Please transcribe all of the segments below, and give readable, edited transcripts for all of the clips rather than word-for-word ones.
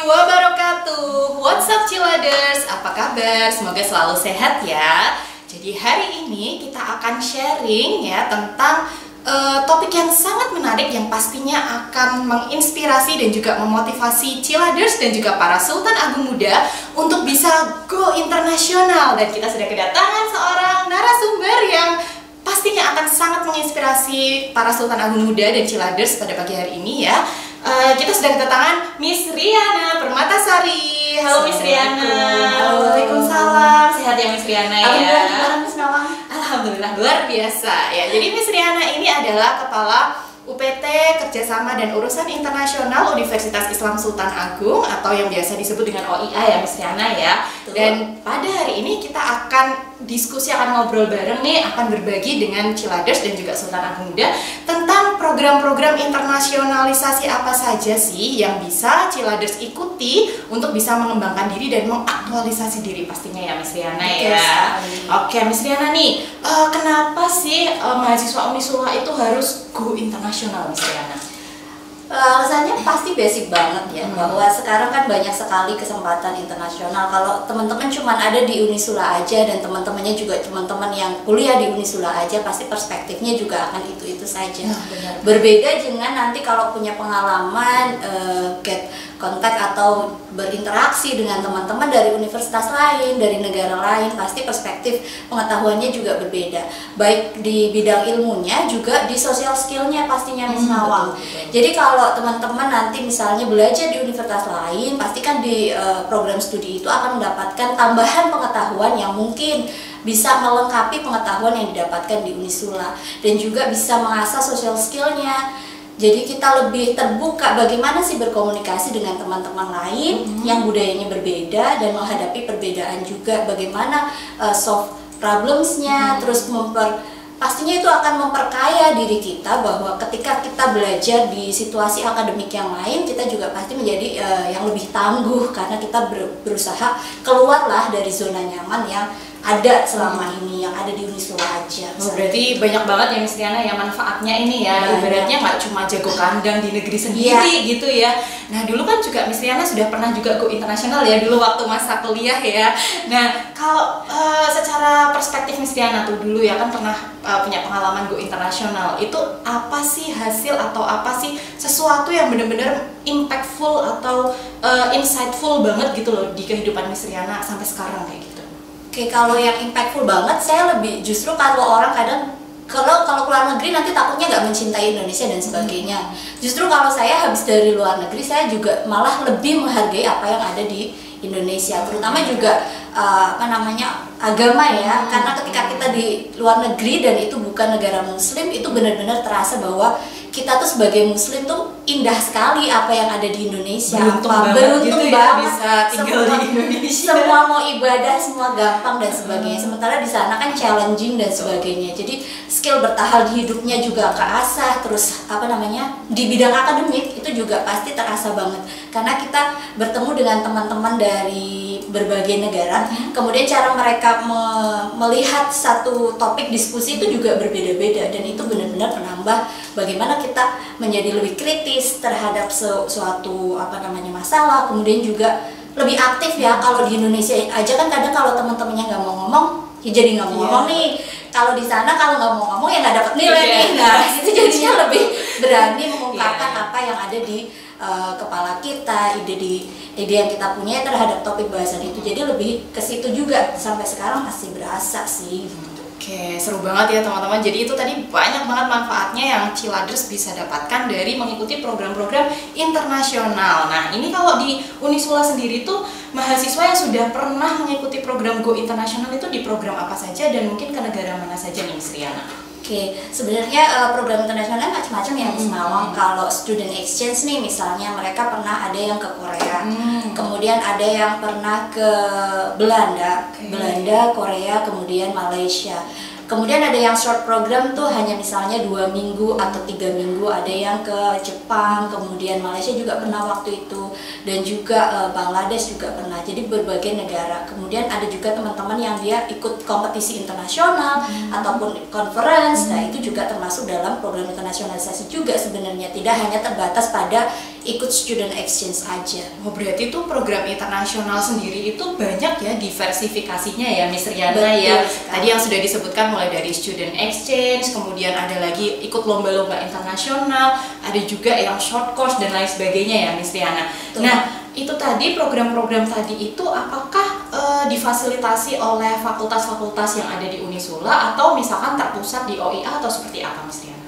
wabarakatuh. What's up Ciladers? Apa kabar? Semoga selalu sehat ya. Jadi hari ini kita akan sharing ya tentang topik yang sangat menarik yang pastinya akan menginspirasi dan juga memotivasi Ciladers dan juga para Sultan Agung Muda untuk bisa go internasional. Dan kita sudah kedatangan seorang narasumber yang pastinya akan sangat menginspirasi para Sultan Agung Muda dan Ciladers pada pagi hari ini ya. Kita sudah kedatangan Miss Riana Permatasari. Halo Miss Riana. Waalaikumsalam. Sehat ya Miss Riana ya? Alhamdulillah, gimana Miss Nawang? Alhamdulillah luar biasa ya. Jadi Miss Riana ini adalah kepala UPT Kerjasama dan Urusan Internasional Universitas Islam Sultan Agung atau yang biasa disebut dengan OIA ya Miss Riana ya. Dan pada hari ini kita akan ngobrol bareng nih, akan berbagi dengan Ciladers dan juga Sultan Agung Muda tentang program-program internasionalisasi apa saja sih yang bisa Ciladers ikuti untuk bisa mengembangkan diri dan mengaktualisasi diri pastinya ya Miss Riana ya. Oke Miss Riana nih, kenapa sih mahasiswa Unisula itu harus go internasional Miss Riana? Alasannya pasti basic banget ya, bahwa sekarang kan banyak sekali kesempatan internasional. Kalau teman-teman cuma ada di Unisula aja dan teman-temannya juga teman-teman yang kuliah di Unisula aja, pasti perspektifnya juga akan itu-itu saja. Berbeda dengan nanti kalau punya pengalaman get kontak atau berinteraksi dengan teman-teman dari universitas lain, dari negara lain, pasti perspektif pengetahuannya juga berbeda. Baik di bidang ilmunya juga di social skillnya pastinya Miss Nawang. Jadi kalau teman-teman nanti misalnya belajar di universitas lain, pasti kan di program studi itu akan mendapatkan tambahan pengetahuan yang mungkin bisa melengkapi pengetahuan yang didapatkan di Unisula dan juga bisa mengasah social skillnya. Jadi kita lebih terbuka bagaimana sih berkomunikasi dengan teman-teman lain yang budayanya berbeda dan menghadapi perbedaan juga, bagaimana solve problemsnya, terus pastinya itu akan memperkaya diri kita, bahwa ketika kita belajar di situasi akademik yang lain, kita juga pasti menjadi yang lebih tangguh karena kita berusaha keluarlah dari zona nyaman yang ada selama ini, yang ada di Unisula aja. Berarti banyak banget ya Miss Riana ya manfaatnya ini ya. Ibaratnya nggak cuma jago kandang di negeri sendiri gitu ya. Nah dulu kan juga Miss Riana sudah pernah juga go internasional ya dulu waktu masa kuliah ya. Nah kalau secara perspektif Miss Riana tuh dulu ya kan pernah punya pengalaman go internasional, itu apa sih hasil atau apa sih sesuatu yang benar-benar impactful atau insightful banget gitu loh di kehidupan Miss Riana sampai sekarang kayak gitu? Oke, kalau yang impactful banget, saya lebih justru kalau orang kadang kalau keluar negeri nanti takutnya nggak mencintai Indonesia dan sebagainya. Justru kalau saya habis dari luar negeri, saya juga malah lebih menghargai apa yang ada di Indonesia, terutama juga agama ya. Karena ketika kita di luar negeri dan itu bukan negara Muslim, itu benar-benar terasa bahwa kita tuh sebagai Muslim tuh indah sekali apa yang ada di Indonesia. Beruntung gitu banget ya, bisa tinggal di Indonesia. Semua mau ibadah, semua gampang dan sebagainya. Sementara di sana kan challenging dan sebagainya. Jadi skill bertahan hidupnya juga keasah. Terus di bidang akademik itu juga pasti terasa banget. Karena kita bertemu dengan teman-teman dari berbagai negara. Kemudian cara mereka melihat satu topik diskusi itu juga berbeda-beda, dan itu benar-benar menambah bagaimana kita menjadi lebih kritis terhadap suatu masalah. Kemudian juga lebih aktif ya. Kalau di Indonesia aja kan kadang kalau teman-temannya nggak mau ngomong ya jadi nggak mau ngomong nih. Kalau di sana kalau nggak mau ngomong ya nggak dapat nilai nih. Nah itu jadinya lebih berani mengungkapkan apa yang ada di kepala kita, ide yang kita punya terhadap topik bahasan itu. Jadi lebih ke situ juga, sampai sekarang masih berasa sih. Oke, seru banget ya teman-teman. Jadi itu tadi banyak banget manfaatnya yang Ciladers bisa dapatkan dari mengikuti program-program internasional. Nah ini kalau di Unisula sendiri tuh mahasiswa yang sudah pernah mengikuti program Go Internasional itu di program apa saja dan mungkin ke negara mana saja nih Miss Riana? Oke, sebenarnya program internasional macam-macam ya Miss Nawang. Kalau student exchange nih misalnya, mereka pernah ada yang ke Korea, kemudian ada yang pernah ke Belanda, Korea, kemudian Malaysia. Kemudian ada yang short program tuh hanya misalnya 2 minggu atau 3 minggu, ada yang ke Jepang, kemudian Malaysia juga pernah waktu itu, dan juga Bangladesh juga pernah. Jadi berbagai negara. Kemudian ada juga teman-teman yang dia ikut kompetisi internasional ataupun conference. Nah itu juga termasuk dalam program internasionalisasi juga sebenarnya, tidak hanya terbatas pada ikut student exchange aja. Oh, berarti itu program internasional sendiri itu banyak ya diversifikasinya ya Miss Riana ya. Tadi yang sudah disebutkan mulai dari student exchange, kemudian ada lagi ikut lomba-lomba internasional, ada juga yang short course dan lain sebagainya ya Miss Riana. Nah, itu tadi program-program tadi itu apakah difasilitasi oleh fakultas-fakultas yang ada di Unisula atau misalkan terpusat di OIA atau seperti apa Miss Riana?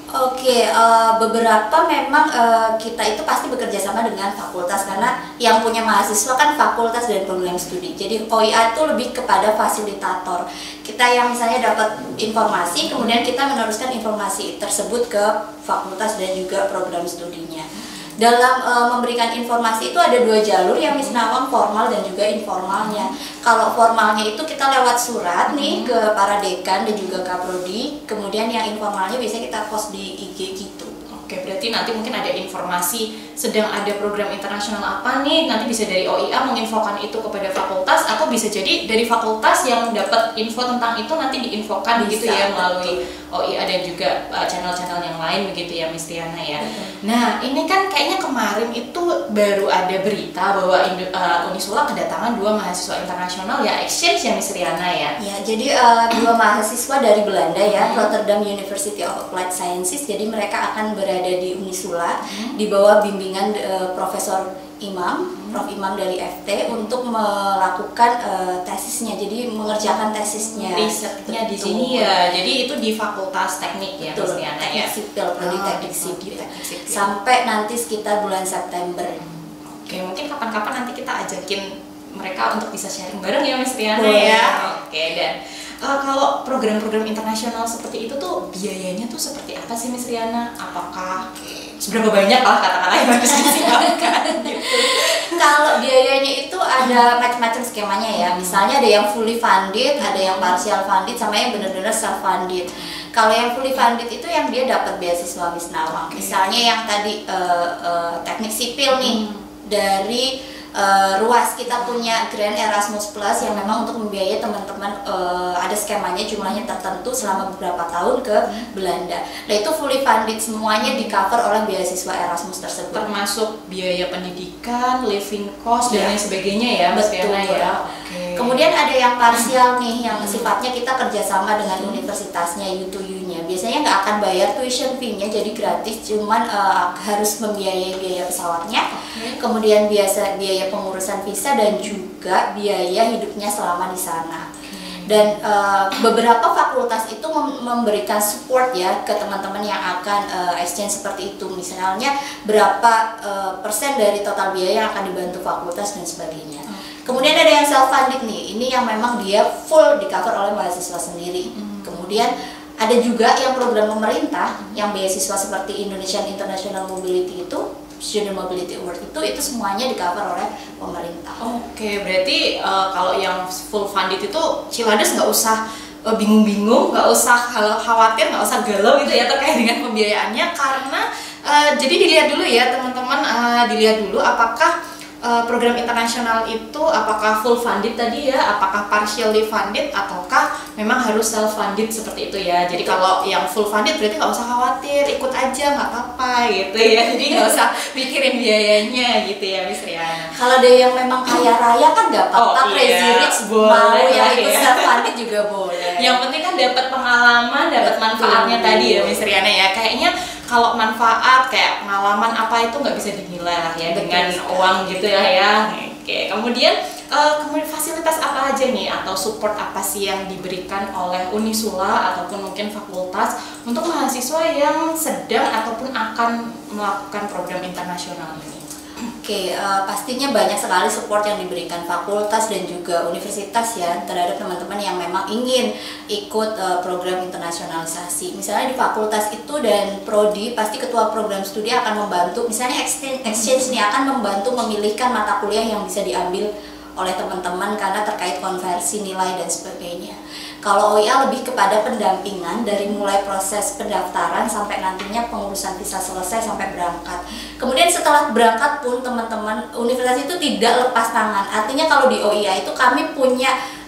Oke, beberapa memang kita itu pasti bekerja sama dengan fakultas karena yang punya mahasiswa kan fakultas dan program studi. Jadi OIA itu lebih kepada fasilitator. Kita yang misalnya dapat informasi, kemudian kita meneruskan informasi tersebut ke fakultas dan juga program studinya. Dalam memberikan informasi itu ada dua jalur yang Miss Nawang, formal dan juga informalnya. Kalau formalnya itu kita lewat surat nih ke para dekan dan juga kaprodi, kemudian yang informalnya biasanya kita post di IG gitu. Oke, berarti nanti mungkin ada informasi sedang ada program internasional apa nih, nanti bisa dari OIA menginfokan itu kepada fakultas, atau bisa jadi dari fakultas yang dapat info tentang itu nanti diinfokan gitu ya melalui OIA dan juga channel-channel yang lain begitu ya Miss Riana ya. Nah, ini kan kayaknya kemarin itu baru ada berita bahwa Unisula kedatangan 2 mahasiswa internasional ya, exchange ya Miss Riana ya. Ya, jadi 2 mahasiswa dari Belanda ya, Rotterdam University of Applied Sciences. Jadi mereka akan berada di Unisula di bawah bimbingan Profesor Imam, Prof Imam dari FT untuk melakukan tesisnya. Jadi mengerjakan tesisnya. Risetnya di sini ya. Jadi itu di Fakultas Teknik ya, Miss Riana ya. Sipil, Prodi Teknik Sipil. Sampai nanti sekitar bulan September. Oke, mungkin kapan-kapan nanti kita ajakin mereka untuk bisa sharing bareng ya Miss Riana ya. Oke, dan kalau program-program internasional seperti itu tuh biayanya tuh seperti apa sih Miss Riana? Apakah seberapa banyak lah katakanlah yang harus disiapkan gitu? Kalau biayanya itu ada macam-macam skemanya ya. Misalnya ada yang fully funded, ada yang partial funded, sama yang benar-benar self funded. Kalau yang fully funded itu yang dia dapat beasiswa Miss Nawang. Misalnya yang tadi teknik sipil nih dari RUAS, kita punya Grand Erasmus Plus yang memang untuk membiayai teman-teman, ada skemanya jumlahnya tertentu selama beberapa tahun ke Belanda. Nah itu fully funded, semuanya di cover oleh beasiswa Erasmus tersebut. Termasuk biaya pendidikan, living cost dan lain sebagainya ya Mas Riana ya. Kemudian ada yang parsial nih, yang sifatnya kita kerjasama dengan universitasnya, U2U-nya. Biasanya nggak akan bayar tuition fee-nya, jadi gratis, cuman harus membiayai biaya pesawatnya, kemudian biaya pengurusan visa dan juga biaya hidupnya selama di sana. Dan beberapa fakultas itu memberikan support ya ke teman-teman yang akan exchange seperti itu. Misalnya berapa persen dari total biaya yang akan dibantu fakultas dan sebagainya. Kemudian ada yang self funded nih, ini yang memang dia full di cover oleh mahasiswa sendiri. Kemudian ada juga yang program pemerintah yang beasiswa seperti Indonesian International Mobility itu, Student Mobility Award itu semuanya di cover oleh pemerintah. Oke, berarti kalau yang full funded itu Cilades nggak usah bingung-bingung, nggak usah khawatir, nggak usah galau gitu ya terkait dengan pembiayaannya, karena jadi dilihat dulu ya teman-teman, dilihat dulu apakah program internasional itu apakah full funded tadi ya, apakah partially funded, ataukah memang harus self funded seperti itu ya. Jadi kalau yang full funded berarti nggak usah khawatir, ikut aja nggak apa-apa gitu ya. Jadi nggak usah mikirin biayanya gitu ya Miss Riana. Kalau ada yang memang kaya raya kan nggak apa-apa, crazy rich mau yang ikut self funded juga boleh. Yang penting kan dapat pengalaman, dapat manfaatnya tadi ya Miss Riana ya. Kayaknya kalau manfaat kayak pengalaman apa itu nggak bisa dinilai lah ya dengan uang gitu ya. Oke, kemudian fasilitas apa aja nih atau support apa sih yang diberikan oleh Unisula ataupun mungkin fakultas untuk mahasiswa yang sedang ataupun akan melakukan program internasional ini? Oke, pastinya banyak sekali support yang diberikan fakultas dan juga universitas ya terhadap teman-teman yang memang ingin ikut program internasionalisasi. Misalnya di fakultas itu dan prodi, pasti ketua program studi akan membantu, misalnya exchange nih akan membantu memilihkan mata kuliah yang bisa diambil oleh teman-teman karena terkait konversi nilai dan sebagainya. Kalau OIA lebih kepada pendampingan dari mulai proses pendaftaran sampai nantinya pengurusan visa selesai sampai berangkat. Kemudian setelah berangkat pun teman-teman universitas itu tidak lepas tangan. Artinya kalau di OIA itu kami punya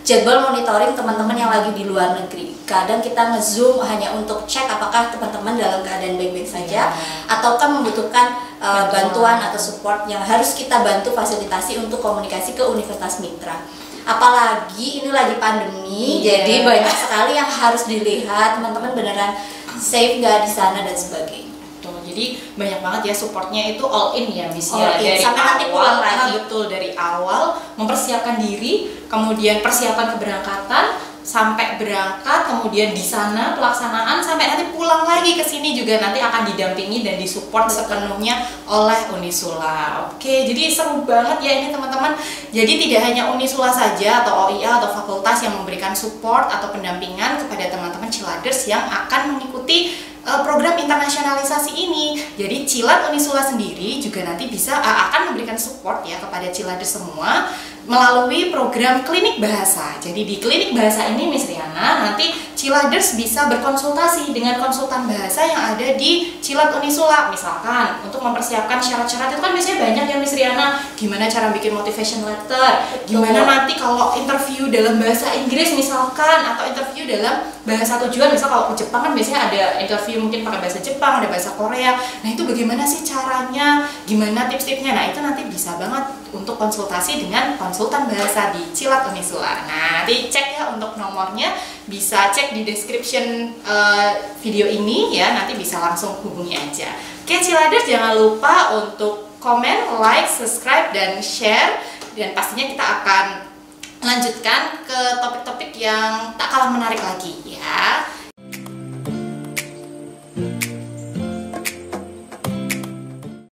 jadwal monitoring teman-teman yang lagi di luar negeri. Kadang kita nge-zoom hanya untuk cek apakah teman-teman dalam keadaan baik-baik saja, ataukah membutuhkan bantuan atau support yang harus kita bantu fasilitasi untuk komunikasi ke universitas mitra. Apalagi ini lagi pandemi, jadi banyak sekali yang harus dilihat, teman-teman beneran safe nggak di sana dan sebagainya. Jadi banyak banget ya supportnya, itu all in ya Miss ya, dari sampai nanti pulang lagi. Betul, dari awal mempersiapkan diri, kemudian persiapan keberangkatan, sampai berangkat, kemudian di sana pelaksanaan, sampai nanti pulang lagi ke sini juga nanti akan didampingi dan disupport sepenuhnya oleh Unisula. Oke, jadi seru banget ya ini teman-teman. Jadi tidak hanya Unisula saja atau OIA atau fakultas yang memberikan support atau pendampingan kepada teman-teman Ciladers yang akan mengikuti program internasionalisasi ini. Jadi Cilat Unisula sendiri juga nanti akan memberikan support ya kepada Ciladers semua melalui program klinik bahasa. Jadi di klinik bahasa ini Miss Riana, nanti Ciladers bisa berkonsultasi dengan konsultan bahasa yang ada di Cilat Unisula. Misalkan untuk mempersiapkan syarat-syarat itu kan biasanya banyak ya Miss Riana, gimana cara bikin motivation letter, gimana nanti kalau interview dalam bahasa Inggris misalkan, atau interview dalam bahasa tujuan, misal kalau ke Jepang kan biasanya ada interview mungkin pakai bahasa Jepang, ada bahasa Korea. Nah itu bagaimana sih caranya, gimana tips-tipsnya, nah itu nanti bisa banget untuk konsultasi dengan konsultan bahasa di Cilat Unisula. Nah nanti cek ya untuk nomornya, bisa cek di description video ini ya, nanti bisa langsung hubungi aja. Oke Ciladers, jangan lupa untuk komen, like, subscribe, dan share, dan pastinya kita akan lanjutkan ke topik-topik yang tak kalah menarik lagi ya.